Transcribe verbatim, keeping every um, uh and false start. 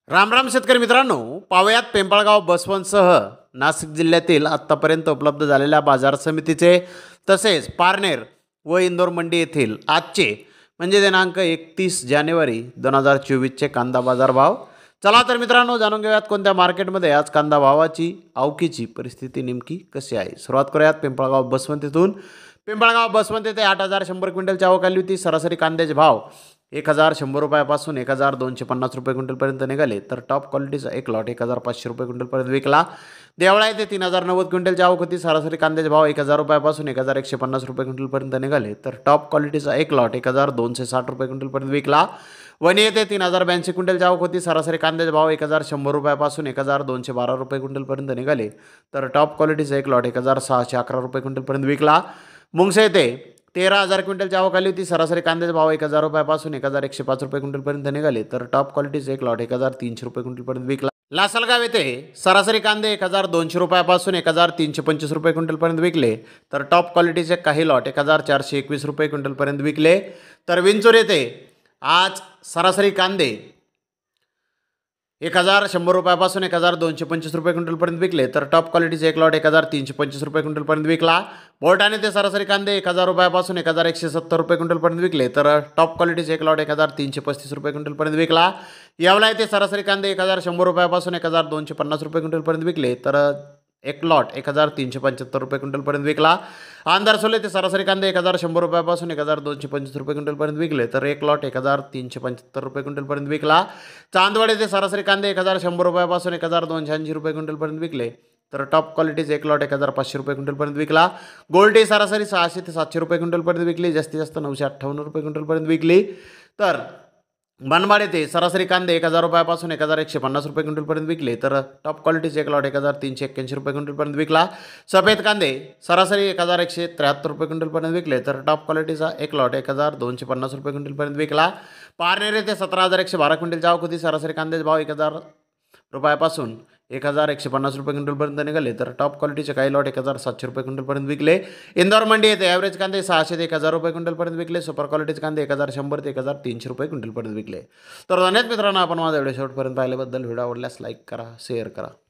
राम राम शेतकरी मित्रांनो, पावयात पिंपळगाव बसवंतसह नाशिक जिल्ह्यातील आत्तापर्यंत उपलब्ध झालेल्या बाजार समितीचे तसेच पारनेर व इंदोर मंडी येथील आजचे म्हणजे दिनांक एकतीस जानेवारी दोन हजार चोवीसचे कांदा बाजार भाव. चला तर मित्रांनो, जाणून घेऊयात कोणत्या मार्केटमध्ये आज कांदा भावाची आवकीची परिस्थिती नेमकी कशी आहे. सुरुवात करूयात पिंपळगाव बसवंत येथून. पिंपळगाव बसवंत येथे आठ हजार शंभर क्विंटलची आवक आली होती. सरासरी कांद्याचे भाव एक हजार शंभर रुपयापासून एक हजार दोनशे पन्नास रुपये क्विंटलपर्यंत निघाले. तर टॉप क्वालिटीचा एक लॉट एक हजार पाचशे रुपये क्विंटलपर्यंत विकला. देवळा येथे तीन हजार नव्वद क्विंटलची आवक होती. सरासरी कांद्याचे भाव एक हजार रुपयापासून एक हजार एकशे पन्नास रुपये क्विंटलपर्यंत निघाले. तर टॉप क्वालिटीचा एक लॉट एक हजार दोनशे साठ रुपये क्विंटलपर्यंत विकला. वणी येथे तीन हजार ब्याऐंशी क्विंटलची आवक होती. सरासरी कांद्याचे भाव एक हजार शंभर रुपयापासून एक हजार दोनशे बारा रुपये क्विंटलपर्यंत निघाले. तर टॉप क्वालिटीचा एक लॉट एक हजार सहाशे अकरा रुपये क्विंटलपर्यंत विकला. मुंगसे येथे तेरा हजार क्विंटलची आवक आली होती. सरासरी कांद्याचे भाव एक हजार रुपयापासून एक हजार एकशे पाच रुपये क्विंटलपर्यंत निघाले. तर टॉप क्वालिटीचे एक लॉट एक हजार तीनशे रुपये क्विंटलपर्यंत विकला. लासलगाव येथे सरासरी कांदे एक हजार दोनशे रुपयापासून एक हजार तीनशे पंचवीस रुपये क्विंटलपर्यंत विकले. तर टॉप क्वालिटीचे काही लॉट एक हजार चारशे एकवीस रुपये क्विंटलपर्यंत विकले. तर विंचूर येथे आज सरासरी कांदे एक हजार शंभर रुपयापासून एक हजार दोनशे पंचवीस रुपये क्विंटलपर्यंत विकले. तर टॉप क्वालिटीचे एक लॉट एक हजार तीनशे पंचवीस रुपये क्विंटलपर्यंत विकला. बोलठाणे ते सरासरी कांदे एक हजार रुपयापासून एक हजार एकशे सत्तर रुपये क्विंटलपर्यंत विकले. तर टॉप क्वालिटीचे एक लॉट एक हजार तीनशे पस्तीस रुपये क्विंटलपर्यंत विकला. येवला येथे सरासरी कांदे एक हजार शंभर रुपयापासून एक हजार दोनशे पन्नास रुपये क्विंटलपर्यंत विकले. तर एक लॉट एक हजार तीनशे पंच्याहत्तर रुपये क्विंटलपर्यंत विकला. आंधारसोले ते सरासरी कांदे एक हजार शंभर रुपयापासून एक हजार दोनशे पंचवीस रुपये क्विंटलपर्यंत विकले. तर एक लॉट एक हजार तीनशे पंच्याहत्तर रुपये क्विंटलपर्यंत विकला. चांदवड ते सरासरी कांदे एक हजार शंभर रुपयापासून एक हजार दोनशे ऐंशी रुपये क्विंटलपर्यंत विकले. तर टॉप क्वालिटीचे एक लॉट एक हजार पाचशे रुपये क्विंटलपर्यंत विकला. गोल्डी सरासरी सहाशे ते सातशे रुपये क्विंटलपर्यंत विकली. जास्तीत जास्त नऊशे अठ्ठावन्न रुपये क्विंटलपर्यंत विकली. तर मनमाड येथे सरासरी कांदे एक हजार रुपयापासून एक हजार एकशे पन्नास रुपये क्विंटलपर्यंत विकले. तर टॉप क्वालिटीचे एक लॉट एक हजार तीनशे एक्क्याऐंशी रुपये क्विंटलपर्यंत विकला. सफेद कांदे सरासरी एक हजार एकशे त्र्याहत्तर रुपये क्विंटलपर्यंत विकले. तर टॉप क्वालिटीचा एक लॉट एक हजार दोनशे पन्नास रुपये क्विंटलपर्यंत विकला. पारनेर येथे सतरा हजार एकशे बारा क्विंटलची आवक होती. सरासरी कांद्याचे भाव एक हजार रुपयापासून एक हजार एकशे पन्नास रुपये क्विंटलपर्यंत निघाले. तर टॉप क्वालिटीचे काही लॉट एक हजार सातशे रुपये क्विंटलपर्यंत विकले. इंदोर मंडी येथे ॲव्हरेज कांदे सहाशे ते एक हजार रुपये क्विंटलपर्यंत विकले. सुपर क्वालिटीचे कांदे एक हजार शंभर ते एक हजार तीनशे रुपये क्विंटलपर्यंत विकले. तर धन्यवाद मित्रांनो, आपण माझा व्हिडिओ शेवटपर्यंत पाहिल्याबद्दल. व्हिडिओ आवडल्यास लाईक करा, शेअर करा.